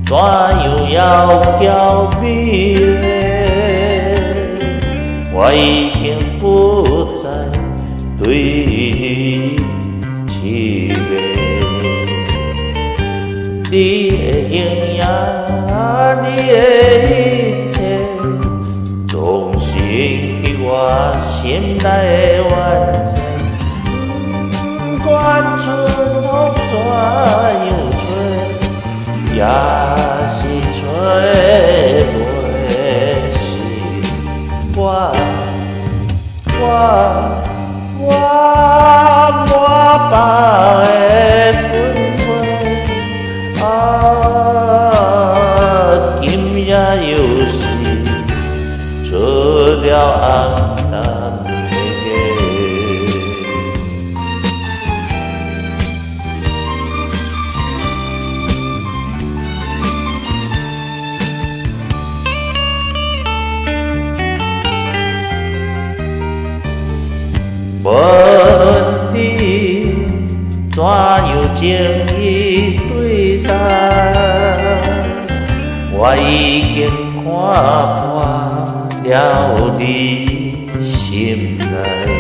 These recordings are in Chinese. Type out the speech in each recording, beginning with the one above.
怎样要交美的？我已经不再对你痴迷。你的形影，你的一切，总是引起我心内的怨嗟。不管春风怎样吹，也是吹袂死我。满腹的愤懣今夜又是做了红淡的夜。无论你怎样情意对待，我已经看破了你心内。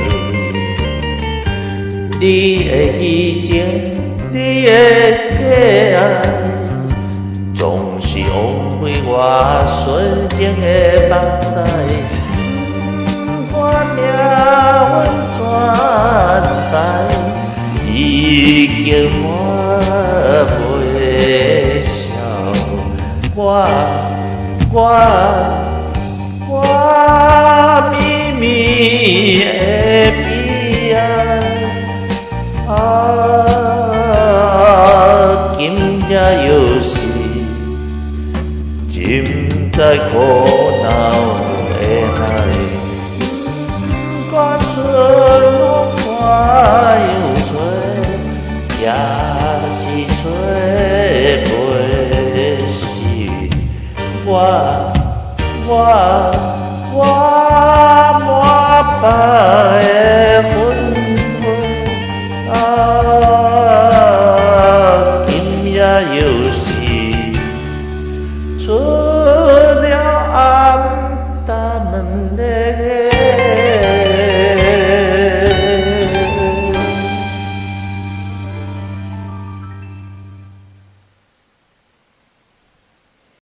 你的虚情，你的假爱，总是枉费我纯情的目屎。不管命运怎败，已经抹袂消我秘密的悲哀。今夜又是浸在苦恼的海。不管春风怎样吹，也是吹袂死我。满腹的愤懣今夜又是春。